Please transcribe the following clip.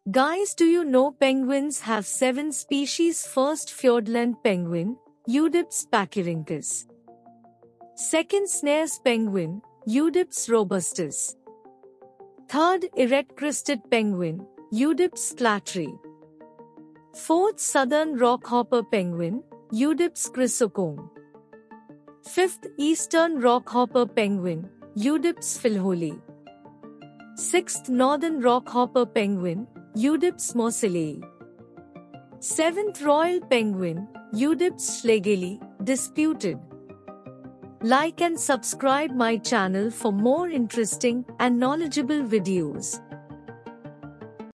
Guys, do you know penguins have 7 species? First, Fiordland penguin, Eudips pachyrhynchus. Second, Snares penguin, Eudips robustus. Third, erect-crested penguin, Eudips flatri. Fourth, southern rockhopper penguin, Eudips chrysocome. Fifth, eastern rockhopper penguin, Eudips filholi. Sixth, northern rockhopper penguin, Eudips moselei. Seventh, royal penguin, Eudips schlegeli, disputed. Like and subscribe my channel for more interesting and knowledgeable videos.